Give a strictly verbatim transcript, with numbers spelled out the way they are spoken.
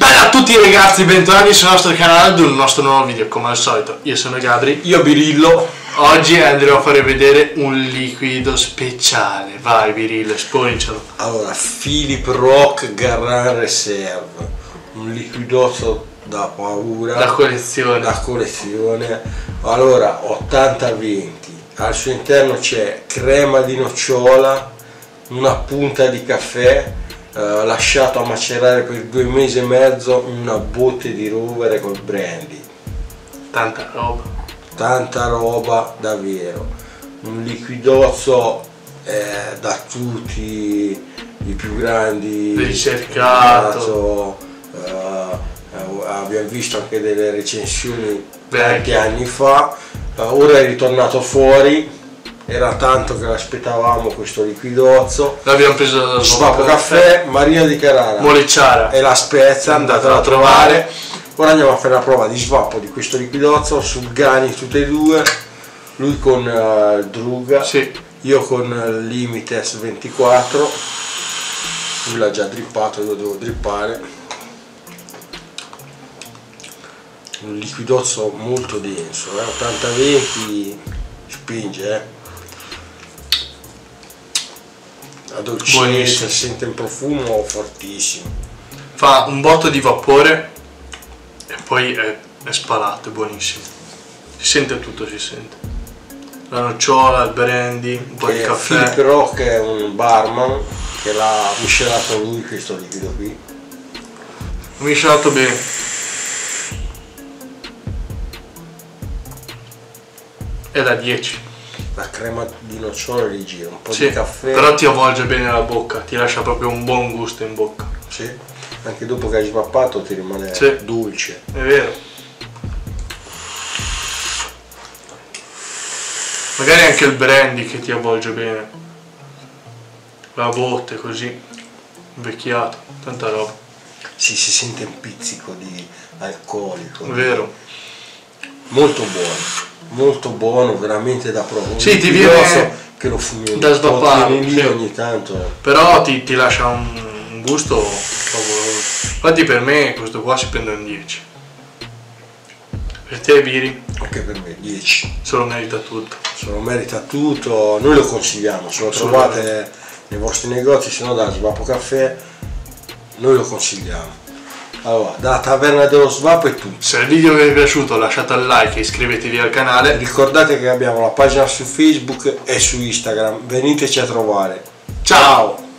Bella a tutti ragazzi, bentornati sul nostro canale ad un nostro nuovo video. Come al solito, io sono Gabri, io Birillo. Oggi andremo a fare vedere un liquido speciale. Vai Birillo, esponicelo. Allora, Philip Rock Garand Reserve, un liquidotto da paura, da collezione. da collezione. Allora, ottanta venti, al suo interno c'è crema di nocciola, una punta di caffè, eh, lasciato a macerare per due mesi e mezzo in una botte di rovere col brandy. Tanta roba. Tanta roba davvero. Un liquidozzo eh, da tutti i più grandi, ricercato. Eh, eh, abbiamo visto anche delle recensioni tanti anni fa. Eh, ora è ritornato fuori. Era tanto che l'aspettavamo questo liquidozzo. L'abbiamo preso da Svapo Caffè, Marina di Carrara, Molicciara e La Spezia, andatela a trovare. Ora andiamo a fare la prova di svapo di questo liquidozzo sul Gani, tutte e due. Lui con uh, il Druga, sì. Io con il Limites ventiquattro. Lui l'ha già drippato, io lo devo drippare. Un liquidozzo molto denso, eh? ottanta venti spinge, eh? La dolcezza, si sente un profumo fortissimo. Fa un botto di vapore e poi è, è spalato, è buonissimo. Si sente tutto, si sente. La nocciola, il brandy, un po' di caffè. Philip Rock è un barman che l'ha miscelato lui questo liquido qui. Ho miscelato bene. È da dieci. La crema di nocciola gli gira, un po' sì, di caffè. Però ti avvolge bene la bocca, ti lascia proprio un buon gusto in bocca. Sì, anche dopo che hai svappato ti rimane sì. dolce. È vero. Magari anche il brandy che ti avvolge bene. La botte così, invecchiato, tanta roba. Sì, si sente un pizzico di alcolico. È vero. Molto buono, molto buono, veramente da provare. Sì, ti viene che lo fumi da svappare lì sì. ogni tanto. Però ti, ti lascia un, un gusto favoloso. Infatti per me questo qua si prende un dieci. Per te Viri? Anche per me dieci. Se lo merita tutto. Se lo merita tutto, noi lo consigliamo, se lo trovate nei vostri negozi, se no da Svapo Caffè, noi lo consigliamo. Allora, da Taverna dello Svapo è tutto. Se il video vi è piaciuto lasciate il like e iscrivetevi al canale. Ricordate che abbiamo la pagina su Facebook e su Instagram, veniteci a trovare. Ciao!